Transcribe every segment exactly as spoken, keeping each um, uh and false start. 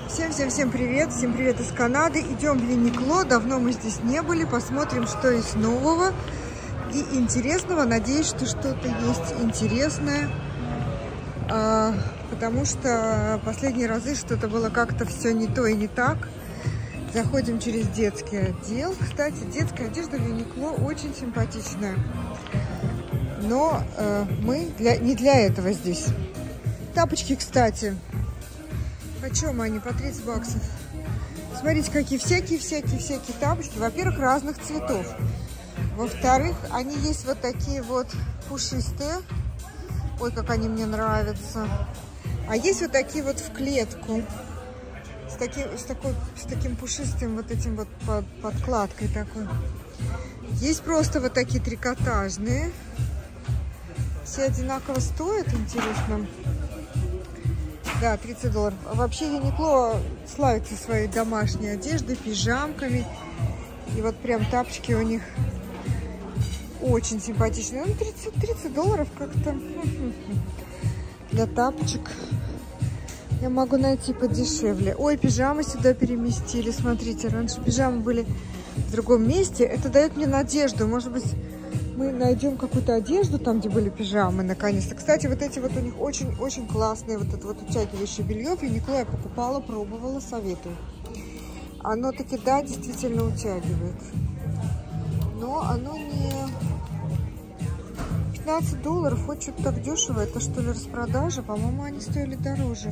Всем-всем-всем привет! Всем привет из Канады! Идем в Юникло. Давно мы здесь не были. Посмотрим, что есть нового и интересного. Надеюсь, что что-то есть интересное. А, потому что последние разы что-то было как-то все не то и не так. Заходим через детский отдел. Кстати, детская одежда в Юникло очень симпатичная. Но э, мы для, не для этого здесь. Тапочки, кстати. Почем они? По тридцать баксов. Смотрите, какие всякие-всякие-всякие тапочки. Во-первых, разных цветов. Во-вторых, они есть вот такие вот пушистые. Ой, как они мне нравятся. А есть вот такие вот в клетку. С, таким, с, такой, с таким пушистым вот этим вот под, подкладкой такой. Есть просто вот такие трикотажные. Все одинаково стоят, интересно. Да, тридцать долларов. Вообще Юникло славится своей домашней одеждой, пижамками. И вот прям тапочки у них очень симпатичные. Ну, тридцать, тридцать долларов как-то для тапочек. Я могу найти подешевле. Ой, пижамы сюда переместили. Смотрите, раньше пижамы были в другом месте. Это дает мне надежду. Может быть, мы найдем какую-то одежду там, где были пижамы, наконец-то. Кстати, вот эти вот у них очень-очень классные, вот это вот утягивающее белье. В Юникло я покупала, пробовала, советую. Оно таки, да, действительно утягивает. Но оно не... пятнадцать долларов, хоть что-то так дешево. Это что ли распродажа? По-моему, они стоили дороже.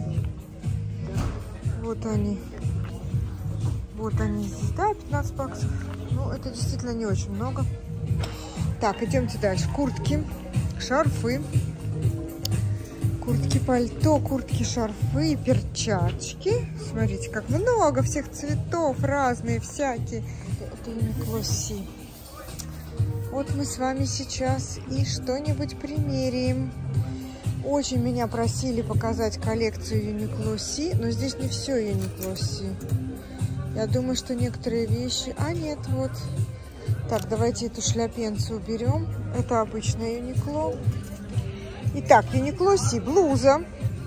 Вот они. Вот они здесь, да, пятнадцать баксов. Ну, это действительно не очень много. Так, идемте дальше. Куртки, шарфы, куртки, пальто, куртки, шарфы, перчатки. Смотрите, как много всех цветов, разные, всякие. Это Юникло Си. Вот мы с вами сейчас и что-нибудь примерим. Очень меня просили показать коллекцию Юникло Си, но здесь не все Юникло Си. Я думаю, что некоторые вещи... А, нет, вот... Так, давайте эту шляпенцу уберем. Это обычная Юникло. Итак, Юникло Си. Блуза.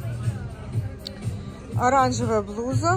Оранжевая блуза.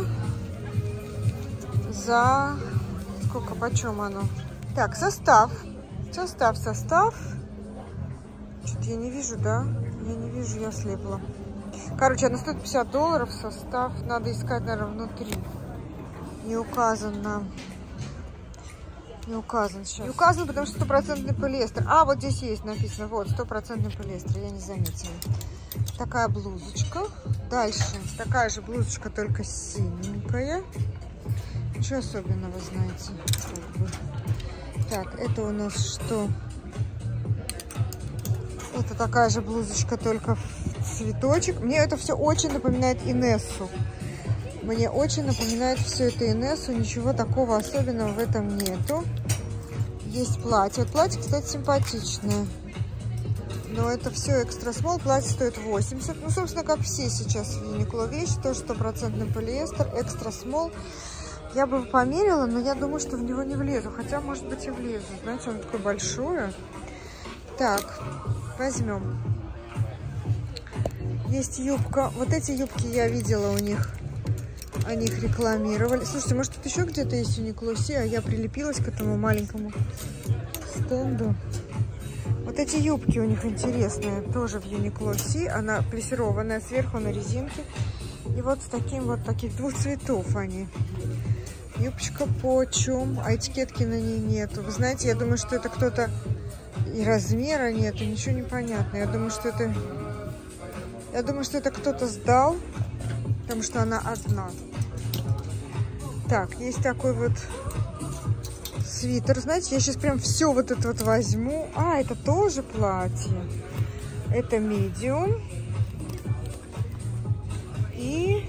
За... Сколько, почем оно? Так, состав. Состав, состав. Что-то я не вижу, да? Я не вижу, я слепла. Короче, она стоит пятьдесят долларов. Состав надо искать, наверное, внутри. Не указано. Не указан сейчас. Не указан, потому что стопроцентный полиэстер. А, вот здесь есть написано. Вот, стопроцентный полиэстер. Я не заметила. Такая блузочка. Дальше. Такая же блузочка, только синенькая. Ничего особенного, знаете. Как бы. Так, это у нас что? Это такая же блузочка, только в цветочек. Мне это все очень напоминает Инессу. Мне очень напоминает все это Инессу. Ничего такого особенного в этом нету. Есть платье. Вот платье, кстати, симпатичное. Но это все экстра смол. Платье стоит восемьдесят. Ну, собственно, как все сейчас в Юникло вещи. Тоже стопроцентный полиэстер. Экстра смол. Я бы померила, но я думаю, что в него не влезу. Хотя, может быть, и влезу. Знаете, он такой большой. Так, возьмем. Есть юбка. Вот эти юбки я видела у них. Они их рекламировали. Слушайте, может, тут еще где-то есть Юникло Си, а я прилепилась к этому маленькому стенду. Вот эти юбки у них интересные. Тоже в Юникло Си. Она плессированная сверху на резинке. И вот с таким вот таких двух цветов они. Юбочка почем, а этикетки на ней нету. Вы знаете, я думаю, что это кто-то... И размера нету, ничего не понятно. Я думаю, что это... Я думаю, что это кто-то сдал, потому что она одна. Так, есть такой вот свитер. Знаете, я сейчас прям все вот это вот возьму. А, это тоже платье. Это medium. И...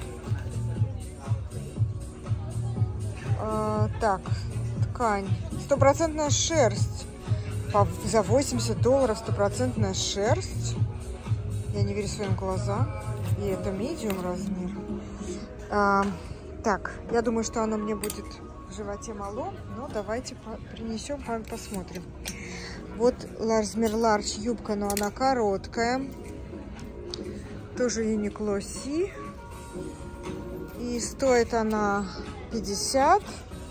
Э, так, ткань. Стопроцентная шерсть. По, за восемьдесят долларов стопроцентная шерсть. Я не верю своим глазам. И это medium размер. А, так, я думаю, что оно мне будет в животе мало. Но давайте принесем, посмотрим. Вот размер large юбка, но она короткая. Тоже Юникло Си. И И стоит она пятьдесят.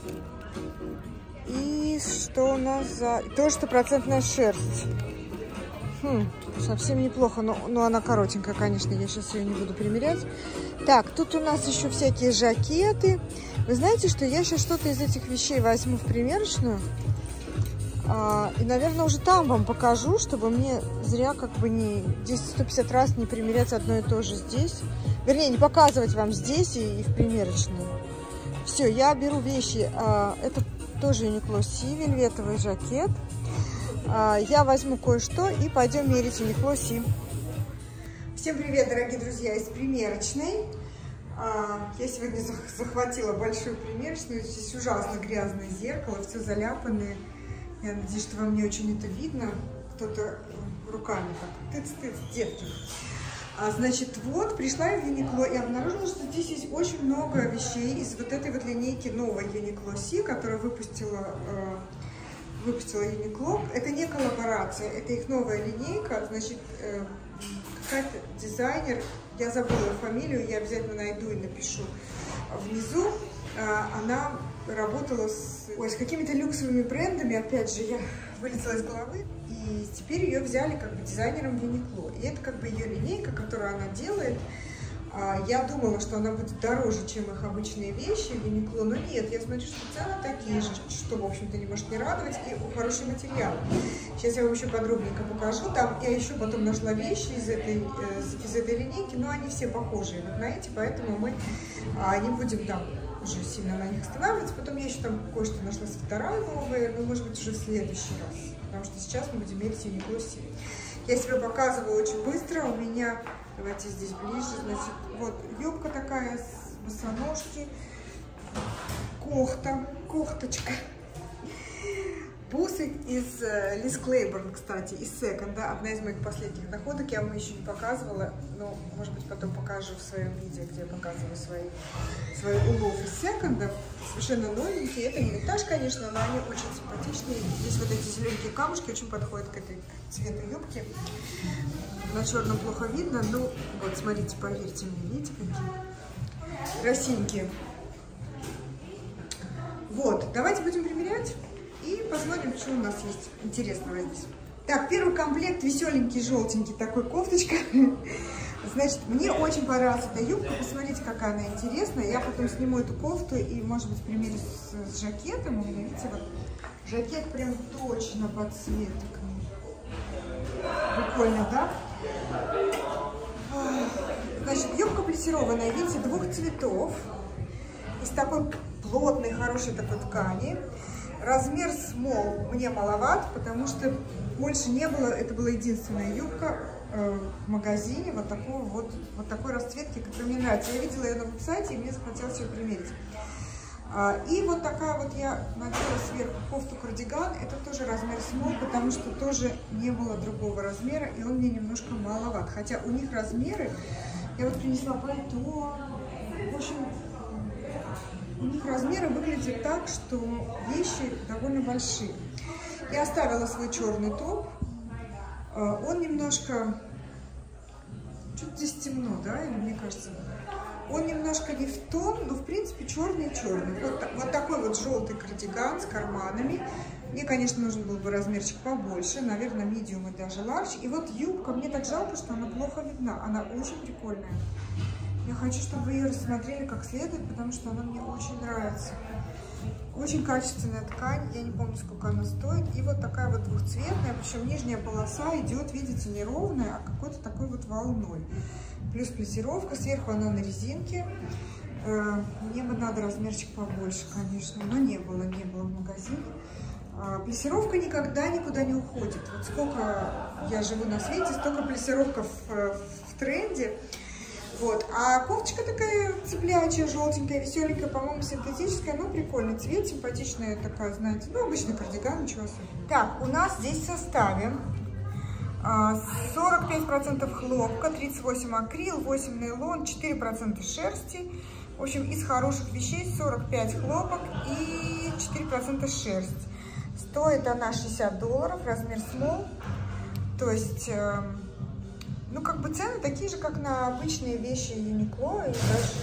И что у нас за... Тоже стопроцентная шерсть. Хм, совсем неплохо, но, но она коротенькая, конечно, я сейчас ее не буду примерять. Так, тут у нас еще всякие жакеты. Вы знаете, что я сейчас что-то из этих вещей возьму в примерочную. А, и, наверное, уже там вам покажу, чтобы мне зря как бы не десять-сто пятьдесят раз не примерять одно и то же здесь. Вернее, не показывать вам здесь и, и в примерочной. Все, я беру вещи. А, это тоже Uniqlo Си, вельветовый жакет. А, я возьму кое-что и пойдем мерить Uniqlo Си. Всем привет, дорогие друзья, из примерочной. А, я сегодня захватила большую примерочную. Здесь ужасно грязное зеркало, все заляпанное. Я надеюсь, что вам не очень это видно. Кто-то руками так тыц-тыц, детки. А, значит, вот, пришла я в Uniqlo и обнаружила, что здесь есть очень много вещей из вот этой вот линейки новой Uniqlo Си, которую выпустила, э, выпустила Uniqlo. Это не коллаборация, это их новая линейка. Значит, э, какая-то дизайнер, я забыла фамилию, я обязательно найду и напишу внизу. Э, она работала с, ой, с какими-то люксовыми брендами, опять же, я вылетела из головы, и теперь ее взяли как бы дизайнером Uniqlo. И это как бы ее линейка, которую она делает. Я думала, что она будет дороже, чем их обычные вещи Uniqlo, но нет, я смотрю, что цены такие же, что, в общем-то, не может не радовать, и хороший материал. Сейчас я вам еще подробненько покажу. Там я еще потом нашла вещи из этой, из этой линейки, но они все похожие вот на эти, поэтому мы не будем там уже сильно на них останавливаться. Потом я еще там кое-что нашла свитера новые, но, может быть, уже в следующий раз, потому что сейчас мы будем мерить Uniqlo Си. Я себя показываю очень быстро, у меня, давайте здесь ближе, значит, вот юбка такая с босоножки, kohta, кофточка. Бусы из э, Liz Claiborne, кстати, из Секонда, одна из моих последних находок, я вам еще не показывала, но, может быть, потом покажу в своем видео, где я показываю свои, свои улов из Секонда, совершенно новенькие, это не винтаж, конечно, но они очень симпатичные, здесь вот эти зелененькие камушки очень подходят к этой цвету юбки, на черном плохо видно, ну, вот, смотрите, поверьте мне, видите, какие красивенькие. Вот, давайте будем примерять. И посмотрим, что у нас есть интересного здесь. Так, первый комплект веселенький, желтенький, такой кофточка. Значит, мне очень понравилась эта юбка. Посмотрите, какая она интересная. Я потом сниму эту кофту и, может быть, примерю с, с жакетом. У меня, видите, вот жакет прям точно под цвет. Прикольно, да? Значит, юбка плессированная, видите, двух цветов. Из такой плотной, хорошей такой ткани. Размер small мне маловат, потому что больше не было. Это была единственная юбка э, в магазине вот такого вот, вот такой расцветки, которая мне нравится. Я видела ее на веб-сайте, и мне захотелось ее примерить. А, и вот такая вот я надела сверху кофту-кардиган. Это тоже размер small, потому что тоже не было другого размера, и он мне немножко маловат. Хотя у них размеры, я вот принесла пальто, в общем... У них размеры выглядят так, что вещи довольно большие. Я оставила свой черный топ. Он немножко... Что-то здесь темно, да? Или мне кажется... Он немножко не в тон, но в принципе черный-черный. Вот, вот такой вот желтый кардиган с карманами. Мне, конечно, нужен был бы размерчик побольше. Наверное, medium и даже large. И вот юбка. Мне так жалко, что она плохо видна. Она очень прикольная. Я хочу, чтобы вы ее рассмотрели как следует, потому что она мне очень нравится. Очень качественная ткань, я не помню, сколько она стоит. И вот такая вот двухцветная, причем нижняя полоса идет, видите, не ровная, а какой-то такой вот волной. Плюс плессировка, сверху она на резинке. Мне бы надо размерчик побольше, конечно, но не было, не было в магазине. Плессировка никогда никуда не уходит. Вот сколько я живу на свете, столько плессировка в, в тренде. Вот, а кофточка такая цеплячая, желтенькая, веселенькая, по-моему, синтетическая, но прикольный цвет, симпатичная такая, знаете, ну, обычный кардиган, ничего особенного. Так, у нас здесь в составе сорок пять процентов хлопка, тридцать восемь процентов акрил, восемь процентов нейлон, четыре процента шерсти. В общем, из хороших вещей сорок пять процентов хлопок и четыре процента шерсть. Стоит она шестьдесят долларов, размер small, то есть... Ну, как бы цены такие же, как на обычные вещи Uniqlo, и даже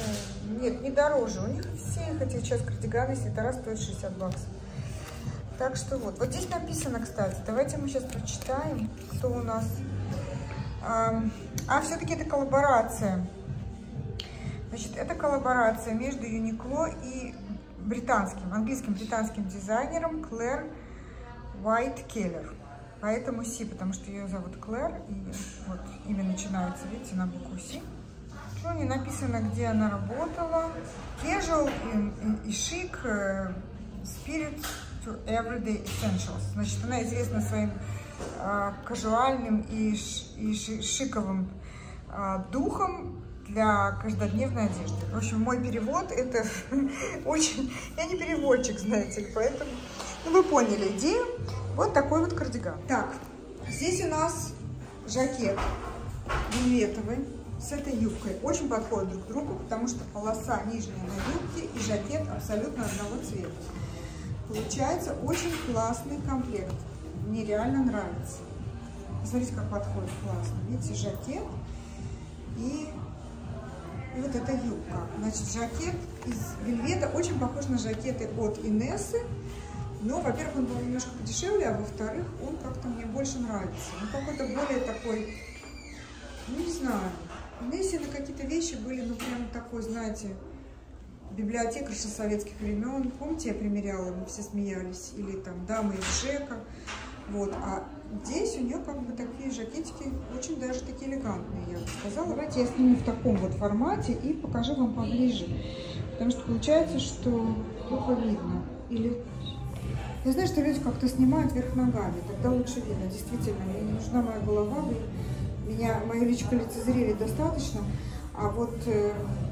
Нет, не дороже. У них все эти сейчас кардиганы свитера стоят шестьдесят баксов. Так что вот. Вот здесь написано, кстати. Давайте мы сейчас прочитаем, кто у нас. А, а все-таки это коллаборация. Значит, это коллаборация между Uniqlo и британским, английским британским дизайнером Клэр Уайт-Келлер. Поэтому Си, потому что ее зовут Клэр. И вот имя начинается, видите, на букву Си. Ну, не написано, где она работала. Casual и, и, и шик. Spirit to Everyday Essentials. Значит, она известна своим э, кажуальным и, ш, и ши, шиковым э, духом для каждодневной одежды. В общем, мой перевод это очень... Я не переводчик, знаете ли, поэтому... Ну, вы поняли идею. Вот такой вот кардиган. Так, здесь у нас жакет вельветовый с этой юбкой. Очень подходят друг к другу, потому что полоса нижняя на юбке и жакет абсолютно одного цвета. Получается очень классный комплект. Мне реально нравится. Смотрите, как подходит классно. Видите, жакет и, и вот эта юбка. Значит, жакет из вельвета очень похож на жакеты от Инессы. Но, во-первых, он был немножко подешевле, а во-вторых, он как-то мне больше нравится. Он какой-то более такой, ну не знаю. В Инессе на какие-то вещи были, ну прям такой, знаете, библиотекарша советских времен. Помните, я примеряла, мы все смеялись. Или там дамы из Жека. Вот. А здесь у нее как бы такие жакетики очень даже такие элегантные, я бы сказала. Давайте я сниму в таком вот формате и покажу вам поближе. Потому что получается, что плохо видно. Или... Я знаю, что люди как-то снимают вверх ногами. Тогда лучше видно. Действительно, мне не нужна моя голова. Вы меня, мою личико лицезрели достаточно. А вот... Э,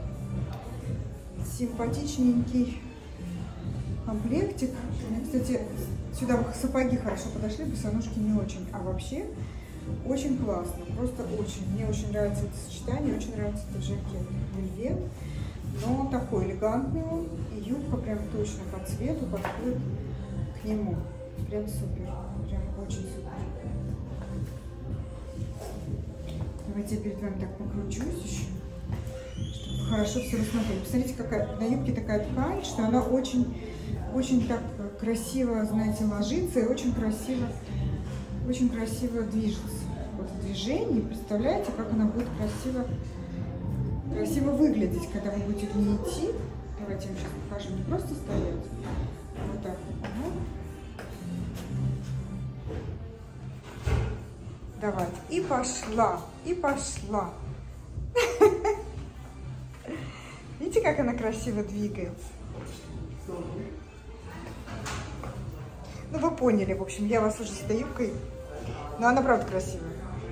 симпатичненький комплектик. Кстати, сюда сапоги хорошо подошли, босоножки не очень. А вообще очень классно, просто очень. Мне очень нравится это сочетание, очень нравится этот жакет. Вельвет, но такой элегантный он. И юбка прям точно по цвету подходит к нему. Прям супер, прям очень супер. Давайте я перед вами так покручусь еще. Хорошо все рассмотреть. Посмотрите, какая на юбке такая ткань, что она очень, очень так красиво, знаете, ложится и очень красиво, очень красиво движется. Вот в движении, представляете, как она будет красиво, красиво выглядеть, когда вы будете в ней идти. Давайте я вам сейчас покажу, не просто стоять, а вот так. Ага. Давай. И пошла, и пошла. Видите, как она красиво двигается? Ну, вы поняли, в общем, я вас уже с этой юбкой, но она правда красивая.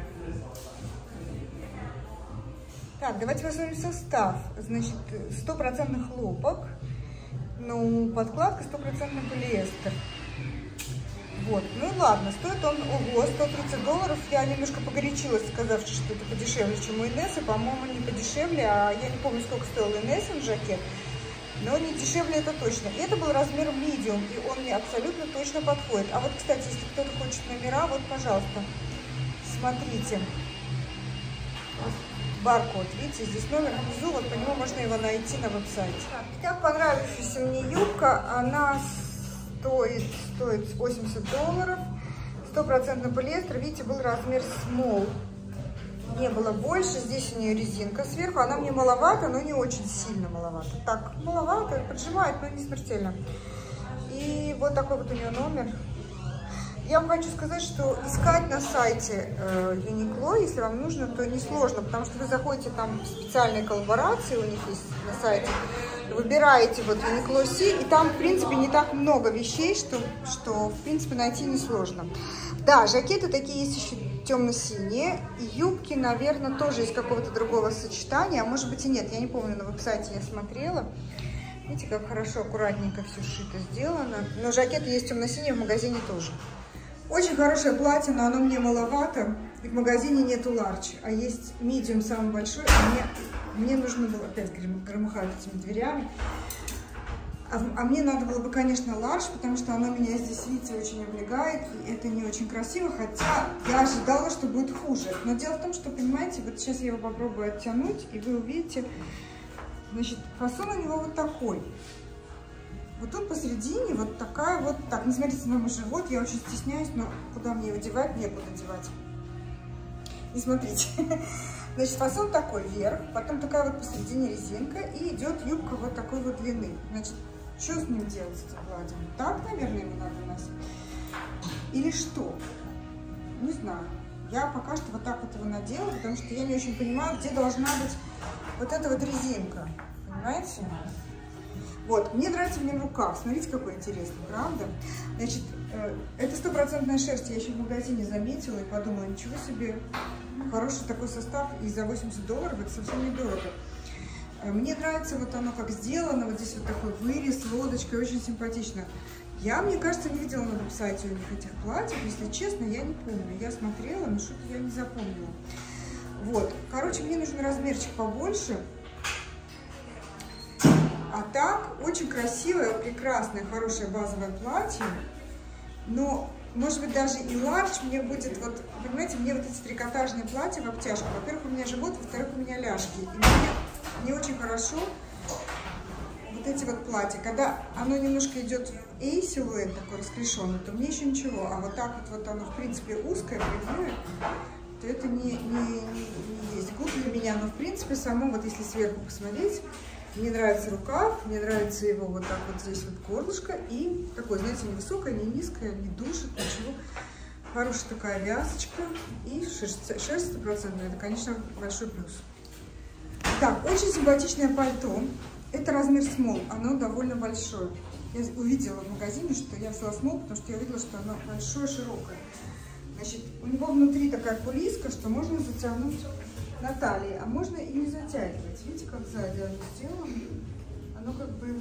Так, давайте посмотрим состав. Значит, стопроцентный хлопок, ну, подкладка стопроцентный полиэстер. Вот, ну ладно, стоит он, ого, сто тридцать долларов. Я немножко погорячилась, сказав, что это подешевле, чем у Инессы. По-моему, не подешевле, а я не помню, сколько стоил Инессин жакет. Но не дешевле это точно. И это был размер medium, и он мне абсолютно точно подходит. А вот, кстати, если кто-то хочет номера, вот, пожалуйста, смотрите. Баркод, видите, здесь номер внизу, вот по нему можно его найти на веб-сайте. Так, понравившаяся мне юбка, она... Стоит, стоит восемьдесят долларов, стопроцентный полиэстер, видите, был размер small, не было больше, здесь у нее резинка сверху, она мне маловато, но не очень сильно маловато, так, маловато, поджимает, но не смертельно. И вот такой вот у нее номер. Я вам хочу сказать, что искать на сайте э, Uniqlo, если вам нужно, то несложно, потому что вы заходите там в специальные коллаборации, у них есть на сайте, выбираете вот Uniqlo Си, и там, в принципе, не так много вещей, что, что в принципе, найти несложно. Да, жакеты такие есть еще темно-синие, и юбки, наверное, тоже из какого-то другого сочетания, а может быть и нет, я не помню, на веб-сайте я смотрела. Видите, как хорошо, аккуратненько все сшито сделано. Но жакеты есть темно-синие, в магазине тоже. Очень хорошее платье, но оно мне маловато. И в магазине нету large, а есть medium самый большой. А мне, мне нужно было опять громыхать этими дверями. А, а мне надо было бы, конечно, large, потому что оно меня здесь, видите, очень облегает. И это не очень красиво, хотя я ожидала, что будет хуже. Но дело в том, что, понимаете, вот сейчас я его попробую оттянуть, и вы увидите, Значит, фасон у него вот такой. Вот тут посередине вот такая вот, так, не смотрите на мой живот, я очень стесняюсь, но куда мне его девать, некуда девать. Не смотрите. Значит, фасон такой вверх, потом такая вот посередине резинка, и идет юбка вот такой вот длины. Значит, что с ним делать, с этим платьем? Так, наверное, его надо носить? Или что? Не знаю. Я пока что вот так вот его надела, потому что я не очень понимаю, где должна быть вот эта вот резинка. Понимаете? Вот, мне нравится в нем рукав. Смотрите, какой интересный, правда? Значит, э, это стопроцентная шерсть. Я еще в магазине заметила и подумала, ничего себе, хороший такой состав. И за восемьдесят долларов это совсем недорого. Э, мне нравится вот оно как сделано. Вот здесь вот такой вырез, лодочкой, очень симпатично. Я, мне кажется, не видела на веб-сайте у них этих платьев. Если честно, я не помню. Я смотрела, но что-то я не запомнила. Вот, короче, мне нужен размерчик побольше. А так, очень красивое, прекрасное, хорошее базовое платье. Но, может быть, даже и ларч мне будет, вот, понимаете, мне вот эти трикотажные платья в обтяжку. Во-первых, у меня живот, во-вторых, у меня ляжки. И мне не очень хорошо вот эти вот платья. Когда оно немножко идет в A-силуэт, такой расклешенный, то мне еще ничего. А вот так вот, вот оно, в принципе, узкое, прямое, то это не, не, не, не есть гуд для меня. Но, в принципе, само, вот если сверху посмотреть, мне нравится рукав, мне нравится его вот так вот здесь вот горлышко. И такое, знаете, не высокое, не низкое, не душит, ничего. Хорошая такая вязочка. И шерсть стопроцентная. Это, конечно, большой плюс. Так, очень симпатичное пальто. Это размер small, оно довольно большое. Я увидела в магазине, что я взяла small, потому что я увидела, что оно большое, широкое. Значит, у него внутри такая кулиска, что можно затянуть на талии, а можно и не затягивать. Видите, как сзади оно сделано? Оно как бы,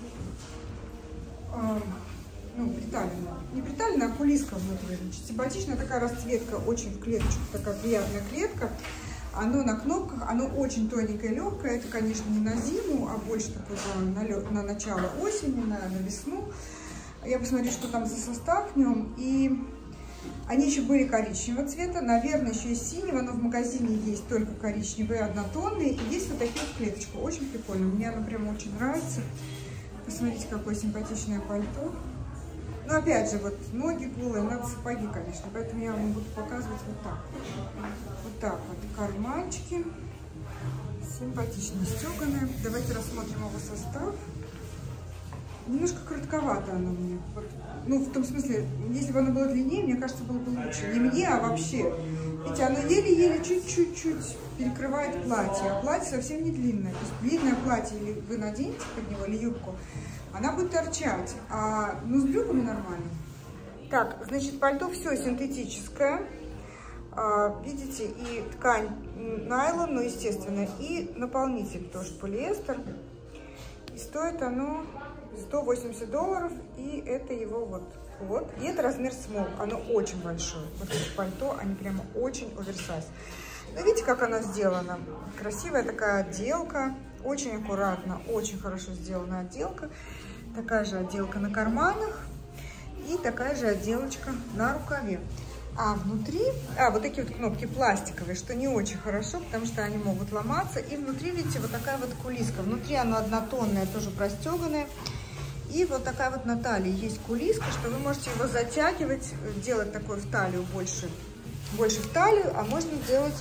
э, ну, приталено. Не приталено, а кулиска внутри. Значит, симпатичная такая расцветка, очень в клеточку, такая приятная клетка. Оно на кнопках, оно очень тоненькое, легкое. Это, конечно, не на зиму, а больше такое на, на начало осени, на, на весну. Я посмотрю, что там за состав в нем. И они еще были коричневого цвета, наверное, еще и синего, но в магазине есть только коричневые, однотонные. И есть вот такие в клеточку. Очень прикольно. Мне оно прям очень нравится. Посмотрите, какое симпатичное пальто. Но опять же, вот ноги голые, надо сапоги, конечно. Поэтому я вам буду показывать вот так. Вот так вот. Карманчики. Симпатично стеганое. Давайте рассмотрим его состав. Немножко коротковато оно мне. Вот. Ну, в том смысле, если бы оно было длиннее, мне кажется, было бы лучше. Не мне, а вообще. Видите, оно еле-еле чуть-чуть перекрывает платье. А платье совсем не длинное. То есть длинное платье, или вы наденете под него, или юбку, она будет торчать. А, ну, с брюками нормально. Так, значит, пальто все синтетическое. А, видите, и ткань найлон, ну, естественно, и наполнитель тоже полиэстер. И стоит оно сто восемьдесят долларов, и это его вот, вот. И это размер small, оно очень большое. Вот эти пальто, они прямо очень оверсайз. Но видите, как оно сделано? Красивая такая отделка, очень аккуратно, очень хорошо сделана отделка. Такая же отделка на карманах и такая же отделочка на рукаве. А внутри, а вот такие вот кнопки пластиковые, что не очень хорошо, потому что они могут ломаться. И внутри, видите, вот такая вот кулиска. Внутри она однотонная, тоже простеганная. И вот такая вот на талии есть кулиска, что вы можете его затягивать, делать такой в талию больше, больше в талию, а можно делать,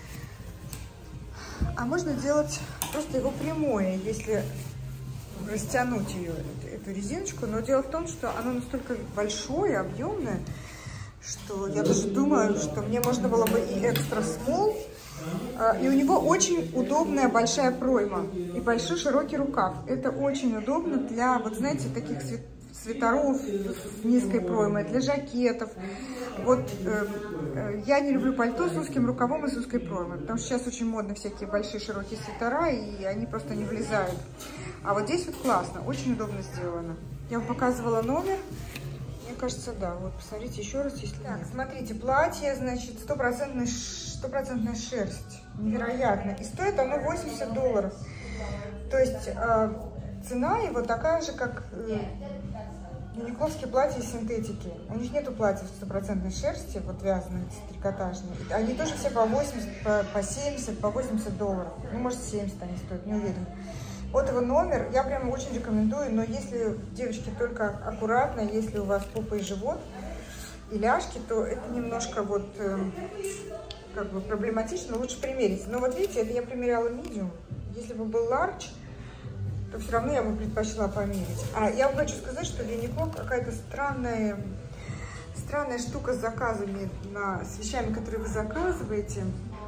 а можно делать просто его прямое, если растянуть ее, эту резиночку. Но дело в том, что оно настолько большое, объемное, что я даже думаю, что мне можно было бы и экстра смол. И у него очень удобная большая пройма и большой широкий рукав. Это очень удобно для, вот знаете, таких свитеров с низкой проймой, для жакетов. Вот э, э, я не люблю пальто с узким рукавом и с узкой проймой, потому что сейчас очень модно всякие большие широкие свитера, и они просто не влезают. А вот здесь вот классно, очень удобно сделано. Я вам показывала номер. Мне кажется, да. Вот, посмотрите еще раз, если так, нет. Смотрите, платье, значит, стопроцентная стопроцентная шерсть. Невероятно. И стоит оно восемьдесят долларов. То есть э, цена его такая же, как э, юникловские платья из синтетики. У них нету платьев стопроцентной шерсти, вот вязаные, трикотажные. Они тоже все по восемьдесят, по, по семьдесят, по восемьдесят долларов. Ну, может, семьдесят они стоят, не уверена. Вот его номер, я прям очень рекомендую, но если, девочки, только аккуратно, если у вас попа и живот, и ляжки, то это немножко вот э, как бы проблематично, лучше примерить. Но вот видите, это я примеряла medium. Если бы был large, то все равно я бы предпочла померить. А я вам хочу сказать, что Юникло какая-то странная, странная штука с заказами, на, с вещами, которые вы заказываете.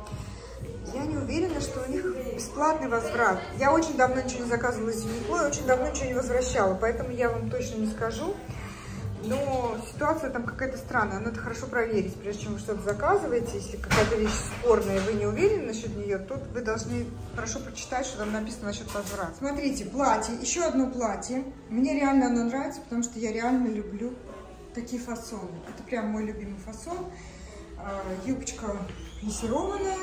Я не уверена, что у них бесплатный возврат. Я очень давно ничего не заказывала из Юникло и очень давно ничего не возвращала, поэтому я вам точно не скажу. Но ситуация там какая-то странная, надо хорошо проверить, прежде чем вы что-то заказываете. Если какая-то вещь спорная, и вы не уверены насчет нее, то вы должны хорошо прочитать, что там написано насчет возврата. Смотрите, платье, еще одно платье. Мне реально оно нравится, потому что я реально люблю такие фасоны. Это прям мой любимый фасон. Юбочка плессированная.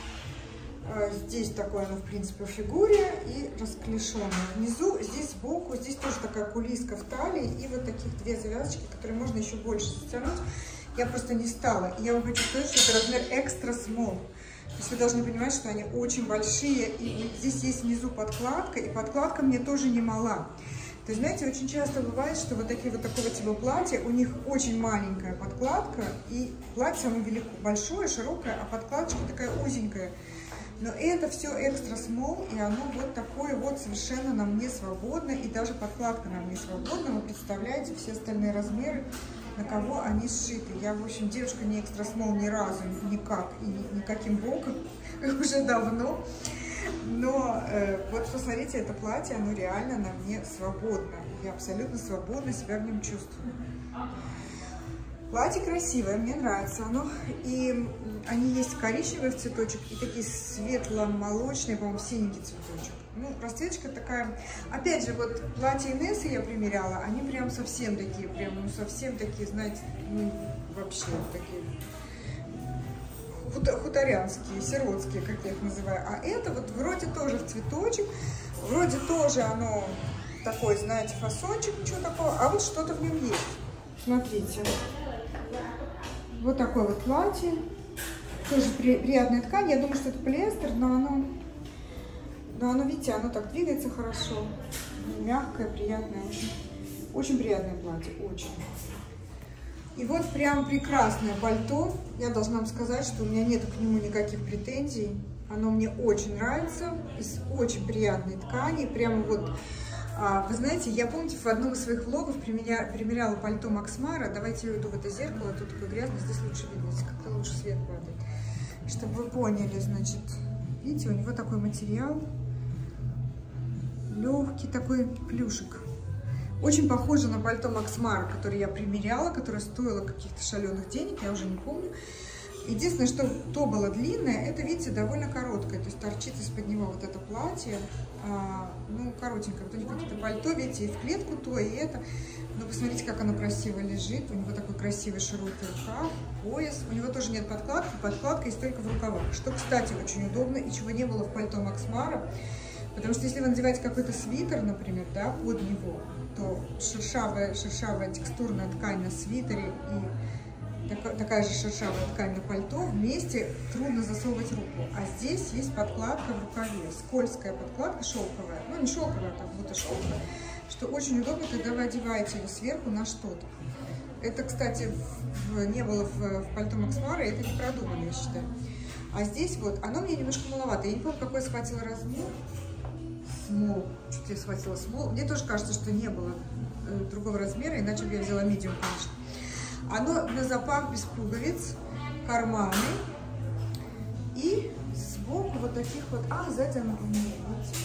Здесь такое оно, в принципе, в фигуре и расклешенное. Внизу, здесь сбоку, здесь тоже такая кулиска в талии и вот таких две завязочки, которые можно еще больше затянуть. Я просто не стала. И я вам хочу сказать, что это размер экстра смол. То есть вы должны понимать, что они очень большие. И здесь есть внизу подкладка, и подкладка мне тоже не мала. То есть, знаете, очень часто бывает, что вот такие вот такого типа платья, у них очень маленькая подкладка, и платье само велико, большое, широкое, а подкладочка такая узенькая. Но это все экстра смол, и оно вот такое вот совершенно на мне свободно, и даже подкладка на мне свободна. Вы представляете все остальные размеры, на кого они сшиты. Я, в общем, девушка не экстра смол ни разу, никак, и никаким боком, уже давно. Но э, вот посмотрите, это платье, оно реально на мне свободно. Я абсолютно свободно себя в нем чувствую. Платье красивое, мне нравится оно. И они есть коричневые в цветочек и такие светло-молочные, по-моему, синенький цветочек. Ну, расцветочка такая. Опять же, вот платье Инессы я примеряла, они прям совсем такие, прям, ну, совсем такие, знаете, ну, вообще такие хуторянские, сиротские, как я их называю. А это вот вроде тоже в цветочек, вроде тоже оно такой, знаете, фасончик, ничего такого, а вот что-то в нем есть. Смотрите. Вот такое вот платье. Тоже при, приятная ткань. Я думаю, что это полиэстер, но оно, но оно, видите, оно так двигается хорошо. Мягкое, приятное. Очень, очень приятное платье. Очень. И вот прям прекрасное пальто. Я должна вам сказать, что у меня нет к нему никаких претензий. Оно мне очень нравится. Из очень приятной ткани. Прямо вот... А, вы знаете, я, помните, в одном из своих влогов примеря, примеряла пальто Макс Мара. Давайте я уйду в это зеркало, тут такое грязное, здесь лучше видно, здесь как-то лучше свет падает. Чтобы вы поняли, значит, видите, у него такой материал, легкий такой плюшек. Очень похоже на пальто Макс Мара, которое я примеряла, которое стоило каких-то шаленых денег, я уже не помню. Единственное, что то было длинное, это, видите, довольно короткое, то есть торчит из-под него вот это платье, а, ну, коротенькое, вот у них какие-то пальто, видите, и в клетку то, и это, но посмотрите, как оно красиво лежит, у него такой красивый широкий рукав, пояс, у него тоже нет подкладки, подкладка есть только в рукавах, что, кстати, очень удобно, и чего не было в пальто Макс Мара, потому что если вы надеваете какой-то свитер, например, да, под него, то шершавая, шершавая текстурная ткань на свитере и такая же шершавая ткань на пальто, вместе трудно засовывать руку. А здесь есть подкладка в рукаве, скользкая подкладка, шелковая. Ну, не шелковая, как будто шелковая. Что очень удобно, когда вы одеваете его сверху на что-то. Это, кстати, в, не было в, в пальто Макс Мара, это не продумано, я считаю. А здесь вот, оно мне немножко маловато. Я не помню, какой я схватила размер. Смол. Что-то я схватила смол. Мне тоже кажется, что не было э, другого размера, иначе бы я взяла medium, конечно. Оно на запах без пуговиц, карманы и сбоку вот таких вот, а сзади оно поменяется.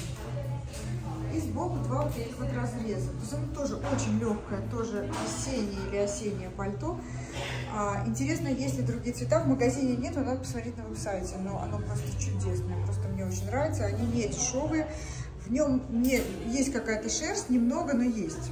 И сбоку два вот таких вот разреза. То есть оно тоже очень легкое, тоже весеннее или осеннее пальто. А, интересно, есть ли другие цвета, в магазине нет, но надо посмотреть на веб-сайте, но оно просто чудесное, просто мне очень нравится, они не дешевые, в нем не, есть какая-то шерсть, немного, но есть.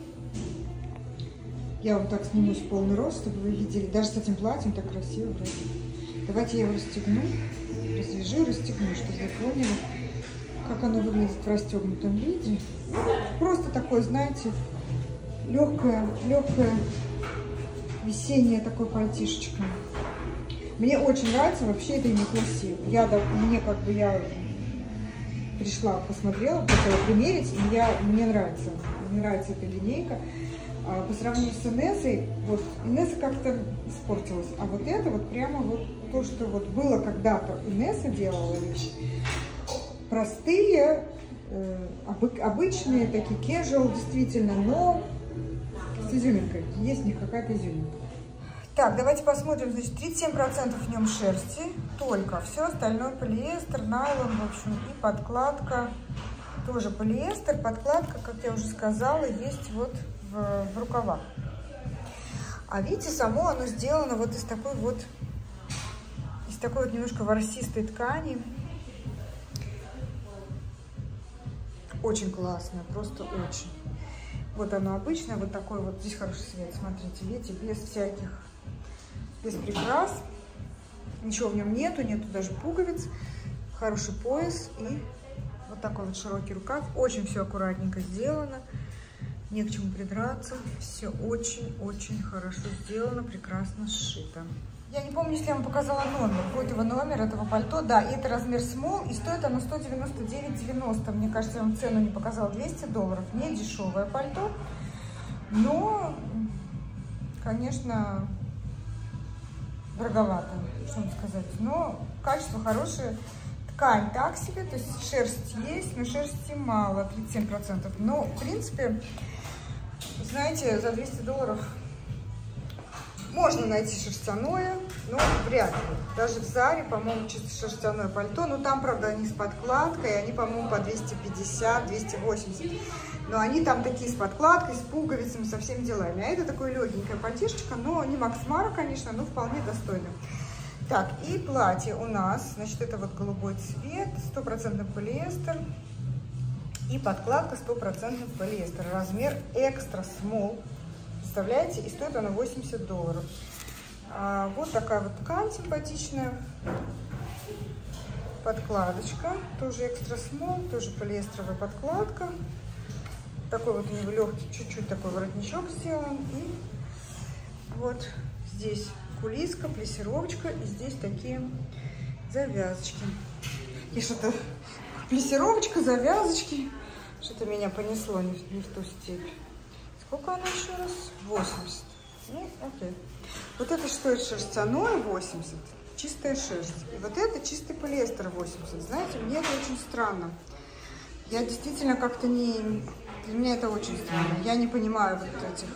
Я вам так снимусь в полный рост, чтобы вы видели. Даже с этим платьем так красиво. Вроде. Давайте я его расстегну, развяжу, расстегну, чтобы вы поняли, как оно выглядит в расстегнутом виде. Просто такое, знаете, легкое, легкое весеннее такое пальтишечко. Мне очень нравится вообще это Юникло. Я, да, мне как бы я пришла, посмотрела, хотела примерить, и я, мне нравится. Мне нравится эта линейка. По сравнению с Инессой, вот Инесса как-то испортилась, а вот это вот прямо вот то, что вот было когда-то Инесса делала вещи. Простые, э, обычные, такие casual, действительно, но с изюминкой. Есть в них какая-то изюминка. Так, давайте посмотрим, значит, тридцать семь процентов в нем шерсти, только. Все остальное полиэстер, найлон, в общем, и подкладка тоже полиэстер. Подкладка, как я уже сказала, есть вот в, в рукавах. А видите, само оно сделано вот из такой вот, из такой вот немножко ворсистой ткани. Очень классное, просто очень. Вот оно обычное, вот такой вот, здесь хороший свет, смотрите, видите, без всяких, без прикрас. Ничего в нем нету, нету даже пуговиц. Хороший пояс и вот такой вот широкий рукав. Очень все аккуратненько сделано, не к чему придраться. Все очень-очень хорошо сделано, прекрасно сшито. Я не помню, если я вам показала номер, какой его номер этого пальто. Да, это размер small, и стоит оно сто девяносто девять девяносто. Мне кажется, я вам цену не показала, двести долларов. Не дешевое пальто, но, конечно, дороговато, что вам сказать. Но качество хорошее, ткань так себе, то есть шерсть есть, но шерсти мало, тридцать семь процентов. Но, в принципе, знаете, за двести долларов... Можно найти шерстяное, но вряд ли. Даже в Заре, по-моему, чисто шерстяное пальто. Но там, правда, они с подкладкой, они, по-моему, по двести пятьдесят — двести восемьдесят. Но они там такие с подкладкой, с пуговицами, со всеми делами. А это такое легенькое пальтишечко, но не Макс Мара, конечно, но вполне достойно. Так, и платье у нас, значит, это вот голубой цвет, стопроцентный полиэстер. И подкладка стопроцентный полиэстер. Размер экстра смол. Представляете? И стоит она восемьдесят долларов. А, вот такая вот ткань симпатичная. Подкладочка. Тоже экстра смол, тоже полиэстеровая подкладка. Такой вот у него легкий, чуть-чуть такой воротничок сделан. И вот здесь кулиска, плессировочка. И здесь такие завязочки. И что-то плессировочка, завязочки. Что-то меня понесло не в, не в ту степь. Сколько она еще раз? восемьдесят. Ну, окей. Вот это стоит шерстяное восемьдесят. Чистая шерсть. И вот это чистый полиэстер восемьдесят. Знаете, мне это очень странно. Я действительно как-то не... Для меня это очень странно. Я не понимаю вот этих...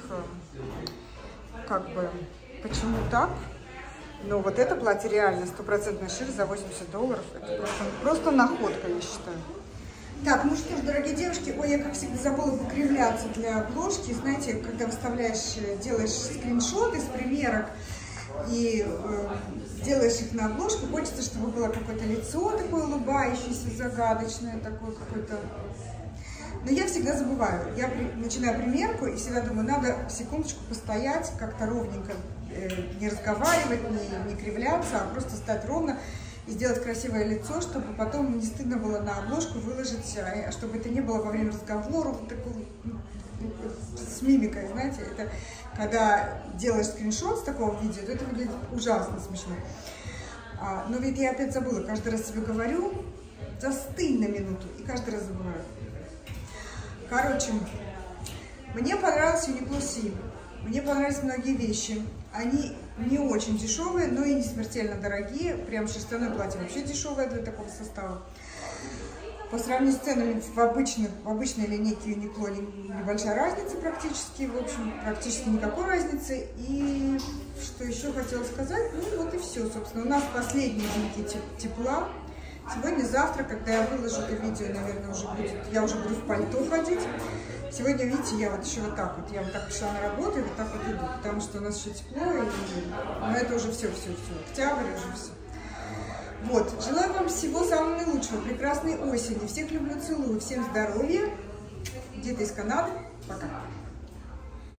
Как бы... Почему так? Но вот это платье реально стопроцентная шерсть за восемьдесят долларов. Это просто, просто находка, я считаю. Так, ну что ж, дорогие девушки, ой, я, как всегда, забыла покривляться для обложки. Знаете, когда выставляешь, делаешь скриншоты с примерок и э, делаешь их на обложку, хочется, чтобы было какое-то лицо такое улыбающееся, загадочное, такое какое-то... Но я всегда забываю. Я при, начинаю примерку и всегда думаю, надо секундочку постоять, как-то ровненько, э, не разговаривать, не, не кривляться, а просто стать ровно. И сделать красивое лицо, чтобы потом не стыдно было на обложку выложить, а чтобы это не было во время разговора, вот такого, с мимикой, знаете, это когда делаешь скриншот с такого видео, то это выглядит ужасно смешно. А, но ведь я опять забыла, каждый раз себе говорю, застынь на минуту, и каждый раз забываю. Короче, мне понравился Uniqlo Си, мне понравились многие вещи, они не очень дешевые, но и не смертельно дорогие. Прям шерстяное платье вообще дешевое для такого состава. По сравнению с ценами в, обычных, в обычной линейке Uniqlo небольшая разница практически. В общем, практически никакой разницы. И что еще хотела сказать? Ну вот и все, собственно. У нас последние деньги тепла. Сегодня-завтра, когда я выложу это видео, наверное, уже будет, я уже буду в пальто ходить. Сегодня, видите, я вот еще вот так вот, я вот так пришла на работу и вот так вот иду, потому что у нас еще тепло, и, но это уже все, все, все, октябрь уже все. Вот, желаю вам всего самого наилучшего, прекрасной осени, всех люблю, целую, всем здоровья, где-то из Канады, пока.